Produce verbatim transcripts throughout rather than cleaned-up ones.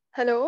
Hello.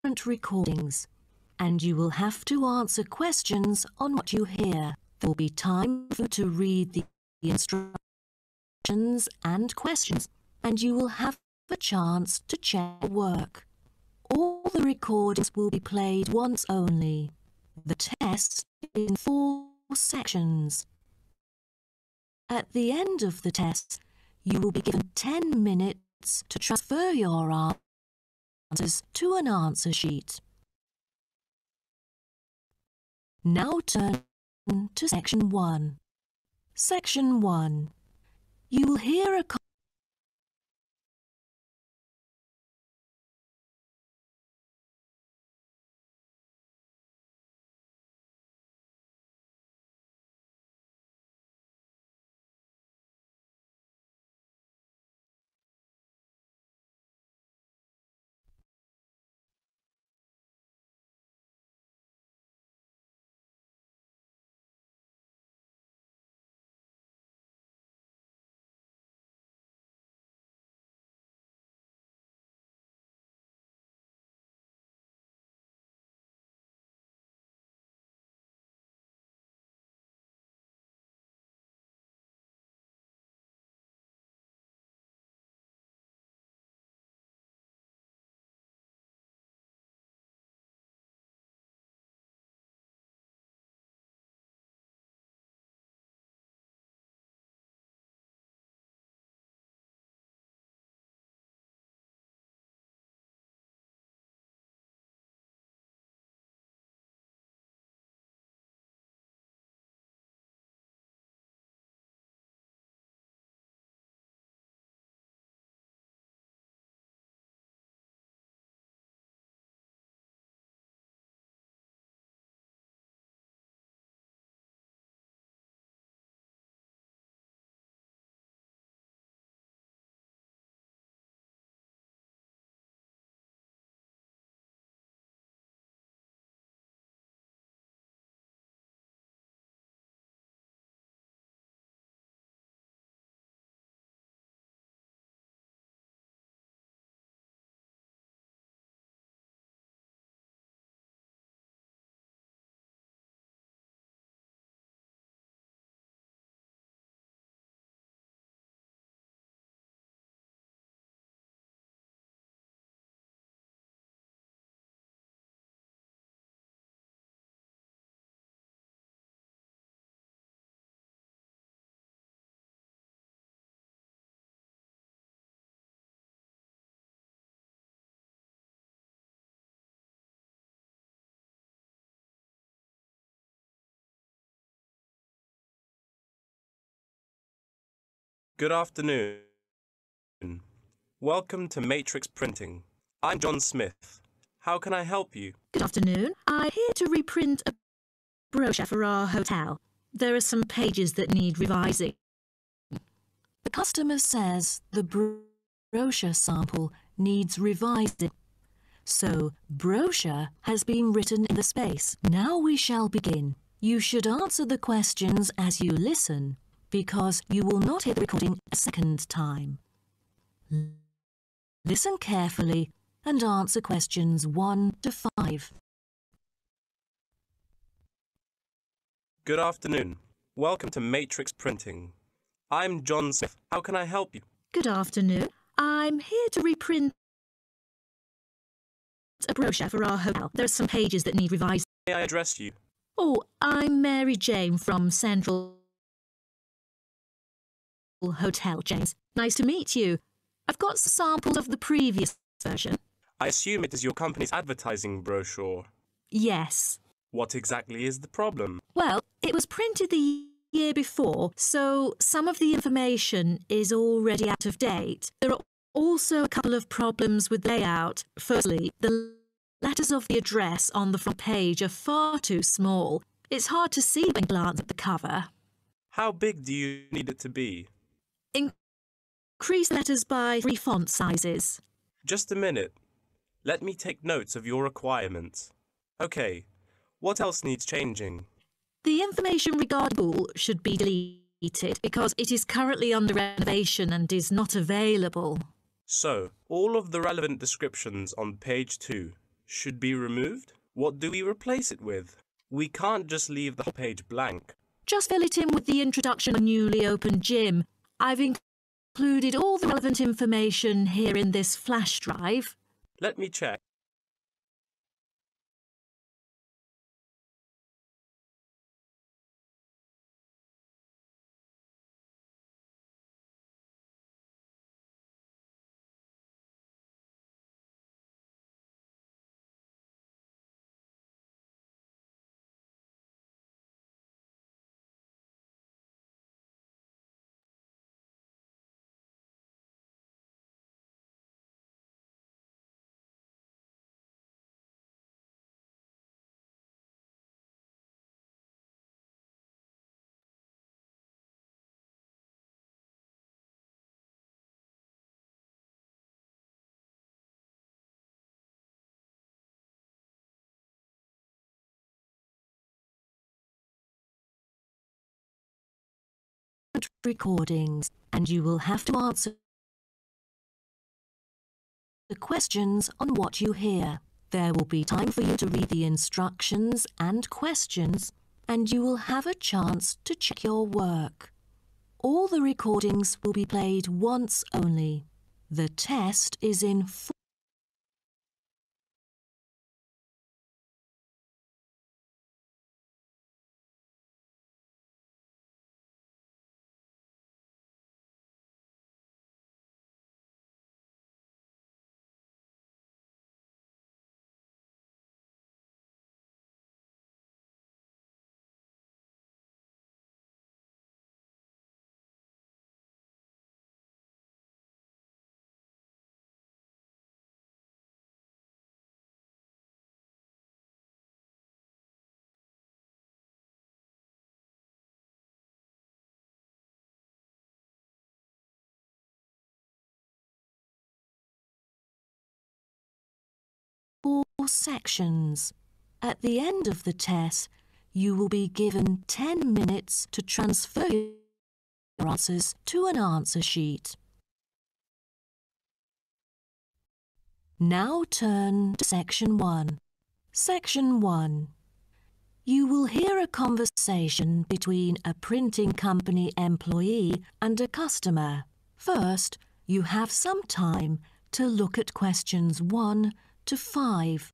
recordings, and you will have to answer questions on what you hear. There will be time for you to read the instructions and questions, and you will have a chance to check your work. All the recordings will be played once only. The test is in four sections. At the end of the test, you will be given ten minutes to transfer your answers to an answer sheet. Now turn to Section one. Section one. You will hear a Good afternoon. Welcome to Matrix Printing. I'm John Smith. How can I help you? Good afternoon. I'm here to reprint a brochure for our hotel. There are some pages that need revising. The customer says the bro brochure sample needs revising. So, brochure has been written in the space. Now we shall begin. You should answer the questions as you listen, because you will not hear the recording a second time. Listen carefully and answer questions one to five. Good afternoon. Welcome to Matrix Printing. I'm John Smith. How can I help you? Good afternoon. I'm here to reprint a brochure for our hotel. There are some pages that need revising. May I address you? Oh, I'm Mary Jane from Central Hotel, James. Nice to meet you. I've got samples of the previous version. I assume it is your company's advertising brochure. Yes. What exactly is the problem? Well, it was printed the year before, so some of the information is already out of date. There are also a couple of problems with layout. Firstly, the letters of the address on the front page are far too small. It's hard to see when glance at the cover. How big do you need it to be? Increase letters by three font sizes. Just a minute. Let me take notes of your requirements. Okay, what else needs changing? The information regarding Google should be deleted because it is currently under renovation and is not available. So, all of the relevant descriptions on page two should be removed? What do we replace it with? We can't just leave the whole page blank. Just fill it in with the introduction of a newly opened gym. I've included all the relevant information here in this flash drive. Let me check. Recordings, and you will have to answer the questions on what you hear. There will be time for you to read the instructions and questions, and you will have a chance to check your work. All the recordings will be played once only. The test is in four sections. At the end of the test, you will be given ten minutes to transfer your answers to an answer sheet. Now turn to Section one. Section one. You will hear a conversation between a printing company employee and a customer. First, you have some time to look at questions one to five.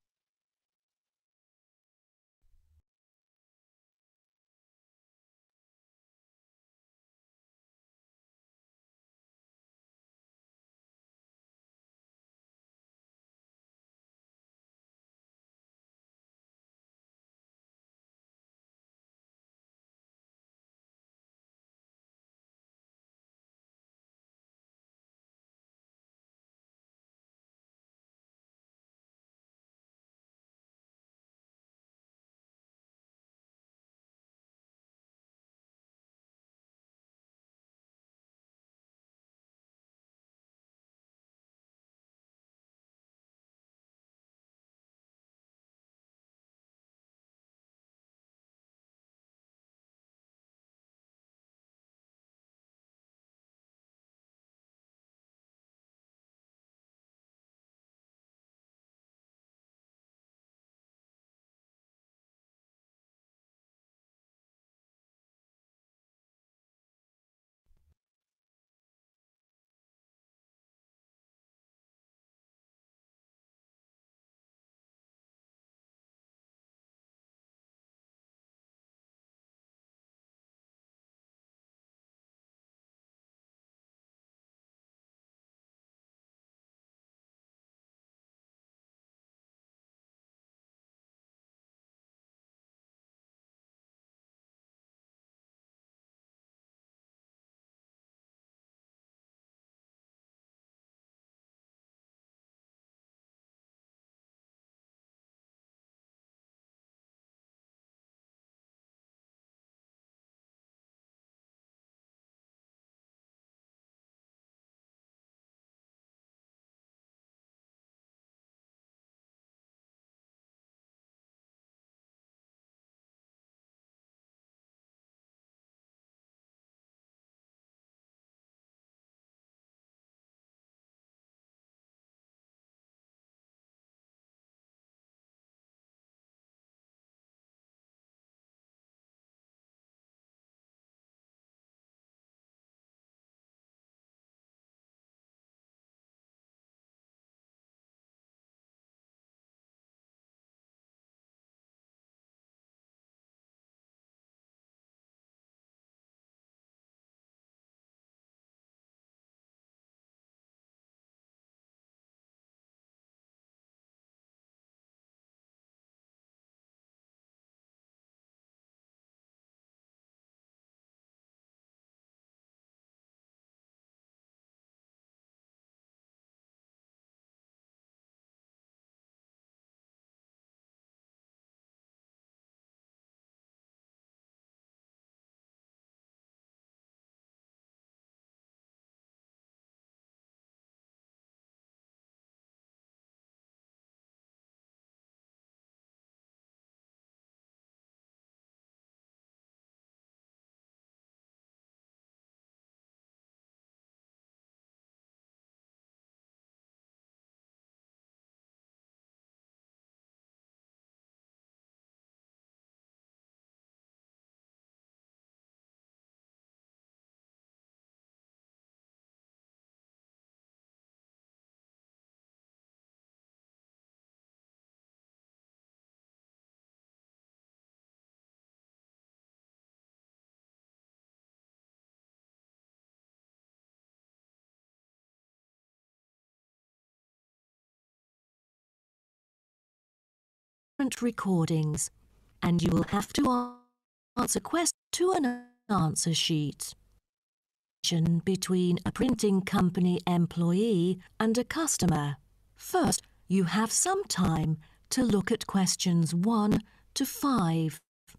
recordings, and you will have to answer questions to an answer sheet. Between a printing company employee and a customer. First, you have some time to look at questions one to five.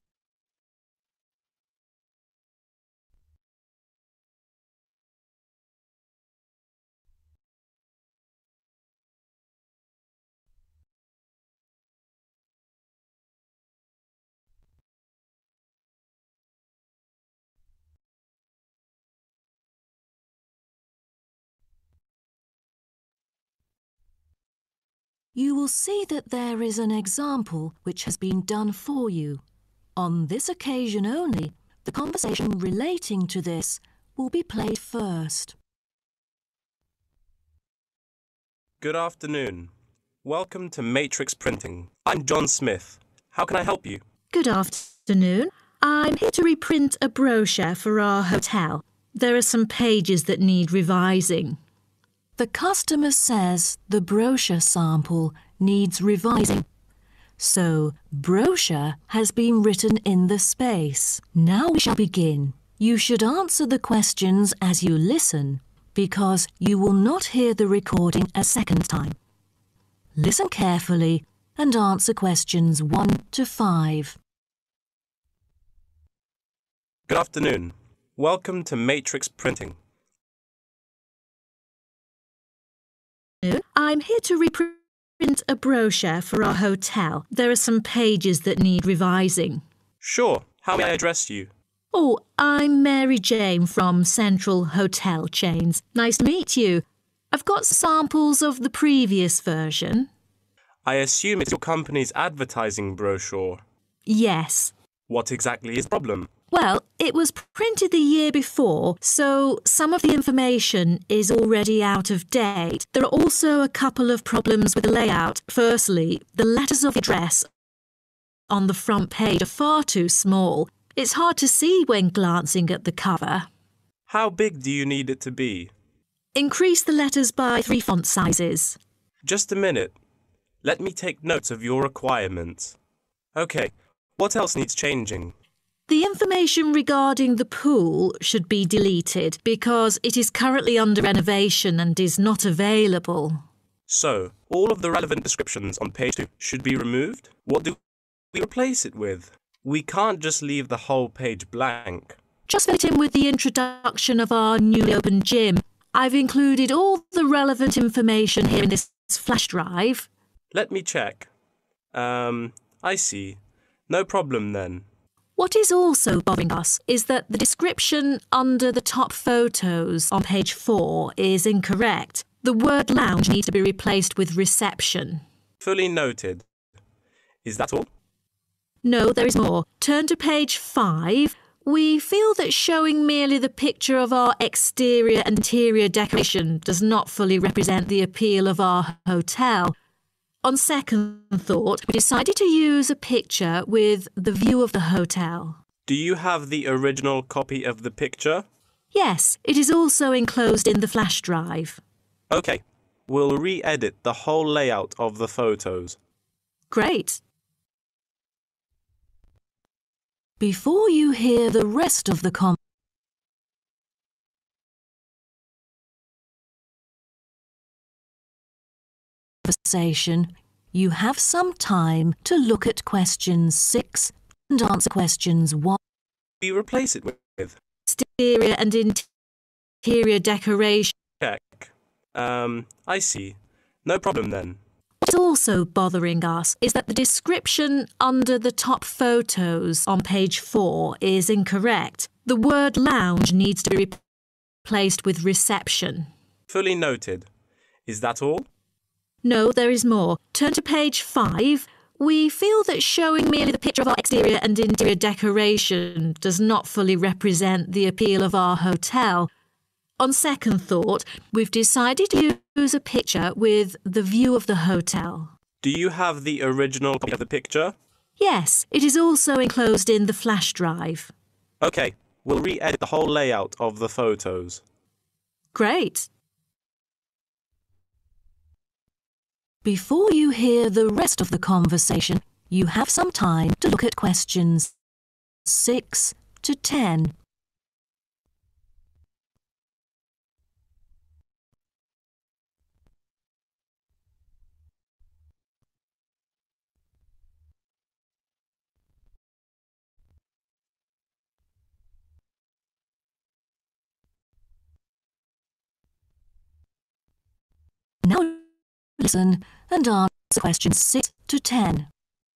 You will see that there is an example which has been done for you. On this occasion only, the conversation relating to this will be played first. Good afternoon. Welcome to Matrix Printing. I'm John Smith. How can I help you? Good afternoon. I'm here to reprint a brochure for our hotel. There are some pages that need revising. The customer says the brochure sample needs revising. So, brochure has been written in the space. Now we shall begin. You should answer the questions as you listen, because you will not hear the recording a second time. Listen carefully and answer questions one to five. Good afternoon. Welcome to Matrix Printing. I'm here to reprint a brochure for our hotel. There are some pages that need revising. Sure. How may I address you? Oh, I'm Mary Jane from Central Hotel Chains. Nice to meet you. I've got samples of the previous version. I assume it's your company's advertising brochure. Yes. What exactly is the problem? Well, it was printed the year before, so some of the information is already out of date. There are also a couple of problems with the layout. Firstly, the letters of address on the front page are far too small. It's hard to see when glancing at the cover. How big do you need it to be? Increase the letters by three font sizes. Just a minute. Let me take notes of your requirements. Okay, what else needs changing? The information regarding the pool should be deleted because it is currently under renovation and is not available. So, all of the relevant descriptions on page two should be removed? What do we replace it with? We can't just leave the whole page blank. Just fill it in with the introduction of our newly opened gym. I've included all the relevant information here in this flash drive. Let me check. Um, I see. No problem then. What is also bothering us is that the description under the top photos on page four is incorrect. The word lounge needs to be replaced with reception. Fully noted. Is that all? No, there is more. Turn to page five. We feel that showing merely the picture of our exterior and interior decoration does not fully represent the appeal of our hotel. On second thought, we decided to use a picture with the view of the hotel. Do you have the original copy of the picture? Yes, it is also enclosed in the flash drive. Okay, we'll re-edit the whole layout of the photos. Great. Before you hear the rest of the conversation, you have some time to look at questions six and answer questions one. We replace it with? Exterior and interior decoration. Check. Um, I see. No problem then. What's also bothering us is that the description under the top photos on page four is incorrect. The word lounge needs to be replaced with reception. Fully noted. Is that all? No, there is more. Turn to page five. We feel that showing merely the picture of our exterior and interior decoration does not fully represent the appeal of our hotel. On second thought, we've decided to use a picture with the view of the hotel. Do you have the original copy of the picture? Yes, it is also enclosed in the flash drive. Okay, we'll re-edit the whole layout of the photos. Great. Before you hear the rest of the conversation, You have some time to look at questions six to ten. Now listen and answer questions six to ten.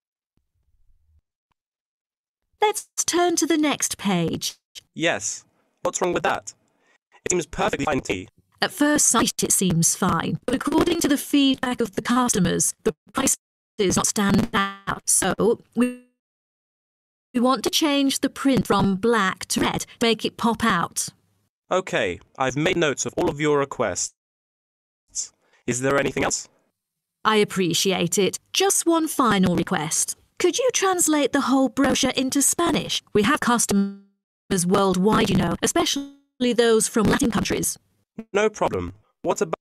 Let's turn to the next page. Yes. What's wrong with that? It seems perfectly fine to me. At first sight it seems fine, but according to the feedback of the customers, the price does not stand out. So we, we want to change the print from black to red, make it pop out. Okay, I've made notes of all of your requests. Is there anything else? I appreciate it. Just one final request. Could you translate the whole brochure into Spanish? We have customers worldwide, you know, especially those from Latin countries. No problem. What about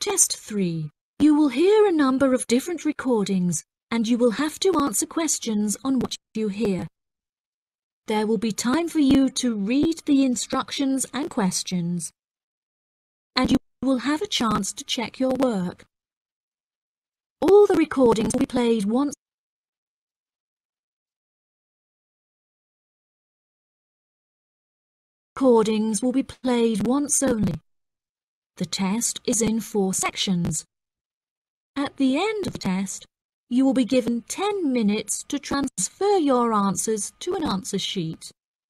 Test three. You will hear a number of different recordings and you will have to answer questions on what you hear. There will be time for you to read the instructions and questions, and you will have a chance to check your work. All the recordings will be played once. Recordings will be played once only. The test is in four sections. At the end of the test, you will be given ten minutes to transfer your answers to an answer sheet.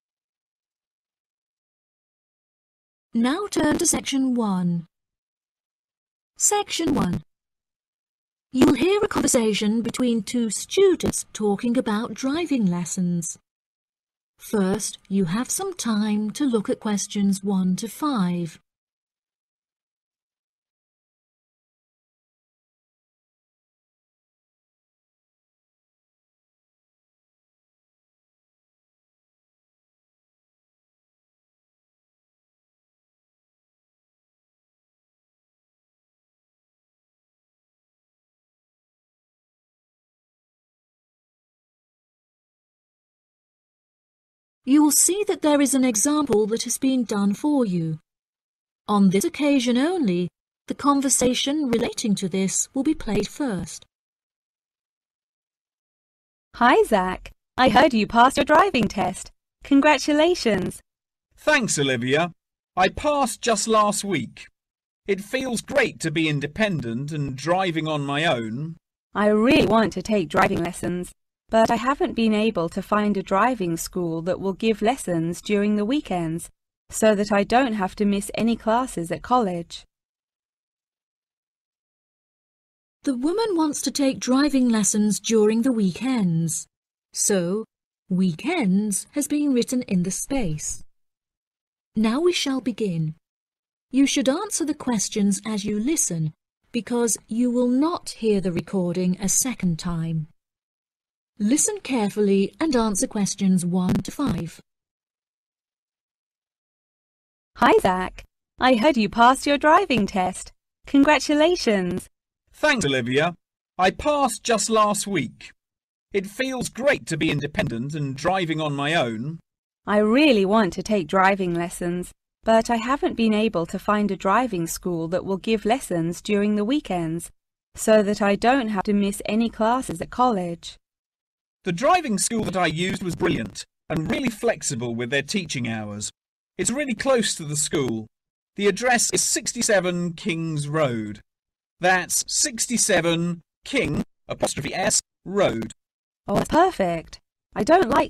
Now turn to Section one. Section one. You will hear a conversation between two students talking about driving lessons. First, you have some time to look at questions one to five. You will see that there is an example that has been done for you. On this occasion only, the conversation relating to this will be played first. Hi, Zach. I heard you passed your driving test. Congratulations. Thanks, Olivia. I passed just last week. It feels great to be independent and driving on my own. I really want to take driving lessons, but I haven't been able to find a driving school that will give lessons during the weekends, so that I don't have to miss any classes at college. The woman wants to take driving lessons during the weekends, so weekends has been written in the space. Now we shall begin. You should answer the questions as you listen, because you will not hear the recording a second time. Listen carefully and answer questions one to five. Hi, Zach. I heard you passed your driving test. Congratulations. Thanks, Olivia. I passed just last week. It feels great to be independent and driving on my own. I really want to take driving lessons, but I haven't been able to find a driving school that will give lessons during the weekends, so that I don't have to miss any classes at college. The driving school that I used was brilliant and really flexible with their teaching hours. It's really close to the school. The address is sixty-seven Kings Road. That's sixty-seven King apostrophe S Road. Oh, that's perfect. I don't like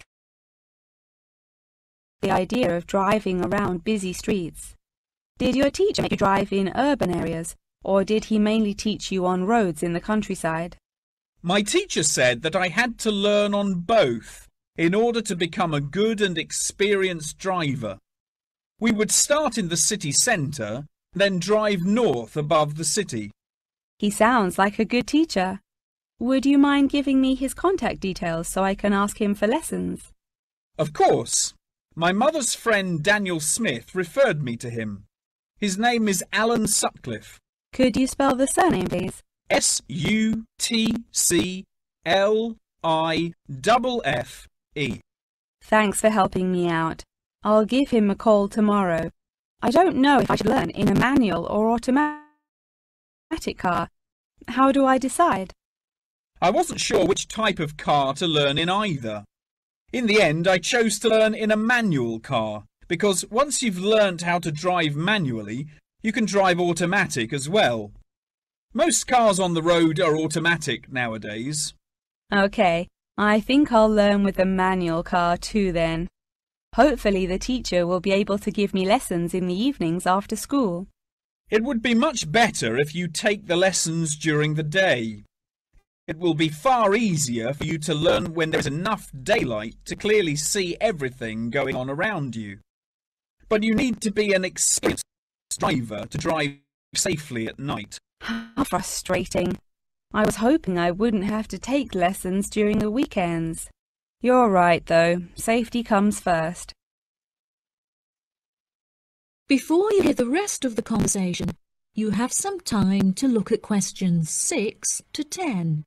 the idea of driving around busy streets. Did your teacher make you drive in urban areas, or did he mainly teach you on roads in the countryside? My teacher said that I had to learn on both in order to become a good and experienced driver. We would start in the city centre, then drive north above the city. He sounds like a good teacher. Would you mind giving me his contact details so I can ask him for lessons? Of course. My mother's friend Daniel Smith referred me to him. His name is Alan Sutcliffe. Could you spell the surname, please? S U T C L I F F E. Thanks for helping me out. I'll give him a call tomorrow. I don't know if I should learn in a manual or automatic car. How do I decide? I wasn't sure which type of car to learn in either. In the end, I chose to learn in a manual car, because once you've learnt how to drive manually, you can drive automatic as well. Most cars on the road are automatic nowadays. Okay, I think I'll learn with a manual car too then. Hopefully the teacher will be able to give me lessons in the evenings after school. It would be much better if you take the lessons during the day. It will be far easier for you to learn when there is enough daylight to clearly see everything going on around you. But you need to be an experienced driver to drive safely at night. How frustrating. I was hoping I wouldn't have to take lessons during the weekends. You're right, though. Safety comes first. Before you hear the rest of the conversation, You have some time to look at questions six to ten.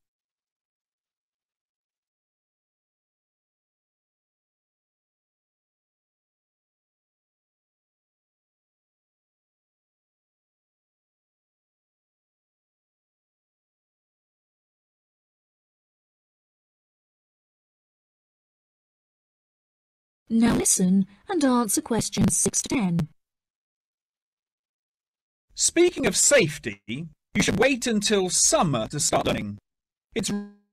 Now listen and answer questions six to ten. Speaking of safety, you should wait until summer to start learning. It's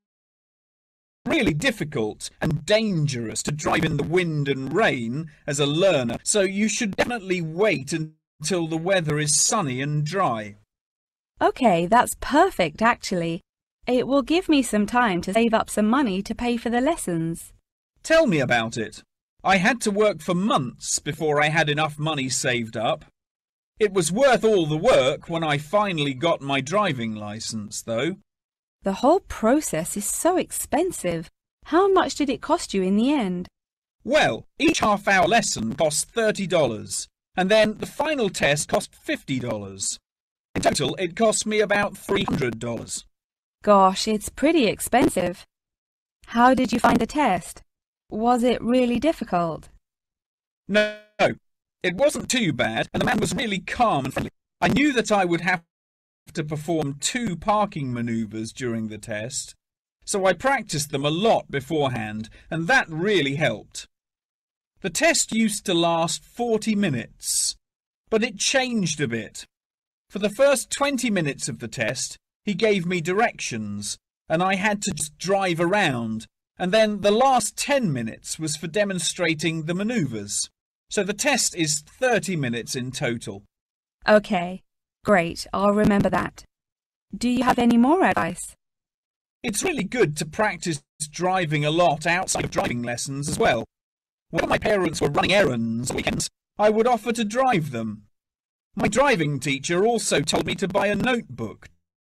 really difficult and dangerous to drive in the wind and rain as a learner, so you should definitely wait until the weather is sunny and dry. Okay, that's perfect actually. It will give me some time to save up some money to pay for the lessons. Tell me about it. I had to work for months before I had enough money saved up. It was worth all the work when I finally got my driving licence, though. The whole process is so expensive. How much did it cost you in the end? Well, each half-hour lesson cost thirty dollars, and then the final test cost fifty dollars. In total, it cost me about three hundred dollars. Gosh, it's pretty expensive. How did you find the test? Was it really difficult? No, it wasn't too bad, and the man was really calm and friendly. I knew that I would have to perform two parking manoeuvres during the test, so I practiced them a lot beforehand, and that really helped. The test used to last forty minutes, but it changed a bit. For the first twenty minutes of the test, he gave me directions, and I had to just drive around, and then the last ten minutes was for demonstrating the manoeuvres. So the test is thirty minutes in total. Okay, great, I'll remember that. Do you have any more advice? It's really good to practice driving a lot outside of driving lessons as well. When my parents were running errands on weekends, I would offer to drive them. My driving teacher also told me to buy a notebook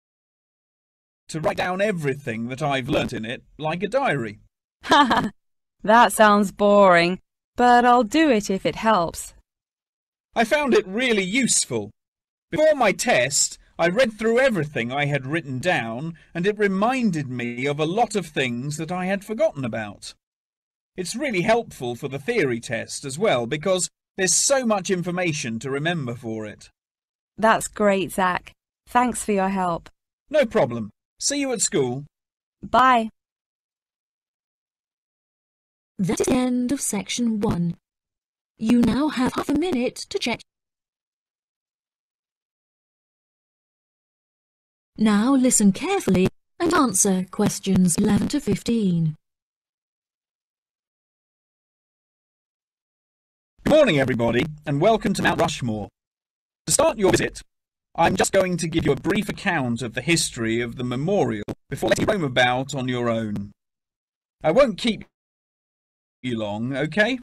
to write down everything that I've learnt in it, like a diary. Haha, that sounds boring, but I'll do it if it helps. I found it really useful. Before my test, I read through everything I had written down, and it reminded me of a lot of things that I had forgotten about. It's really helpful for the theory test as well, because there's so much information to remember for it. That's great, Zach. Thanks for your help. No problem. See you at school. Bye. That is the end of section one. You now have half a minute to check. Now listen carefully and answer questions eleven to fifteen. Good morning, everybody, and welcome to Mount Rushmore. To start your visit, I'm just going to give you a brief account of the history of the memorial before letting you roam about on your own. I won't keep you long, okay?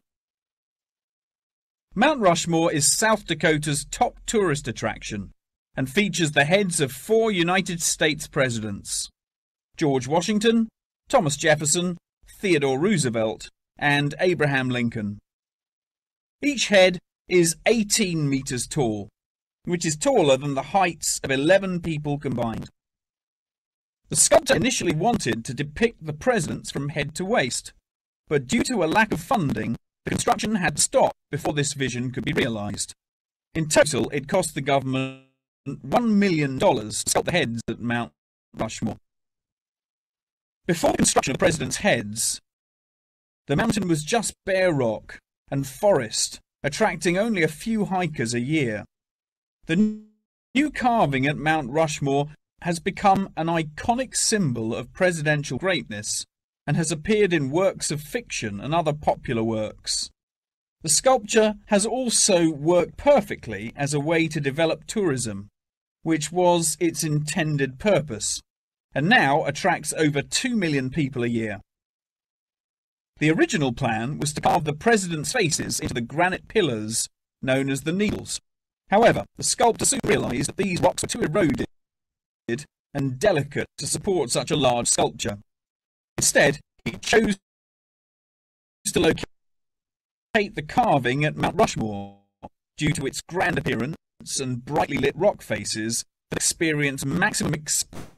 Mount Rushmore is South Dakota's top tourist attraction and features the heads of four United States presidents: George Washington, Thomas Jefferson, Theodore Roosevelt, and Abraham Lincoln. Each head is eighteen meters tall, which is taller than the heights of eleven people combined. The sculptor initially wanted to depict the presidents from head to waist, but due to a lack of funding, the construction had to stop before this vision could be realised. In total, it cost the government one million dollars to sculpt the heads at Mount Rushmore. Before the construction of the presidents' heads, the mountain was just bare rock and forest, attracting only a few hikers a year. The new carving at Mount Rushmore has become an iconic symbol of presidential greatness and has appeared in works of fiction and other popular works. The sculpture has also worked perfectly as a way to develop tourism, which was its intended purpose, and now attracts over two million people a year. The original plan was to carve the presidents' faces into the granite pillars known as the Needles. However, the sculptor soon realised that these rocks were too eroded and delicate to support such a large sculpture. Instead, he chose to locate the carving at Mount Rushmore due to its grand appearance and brightly lit rock faces that experience maximum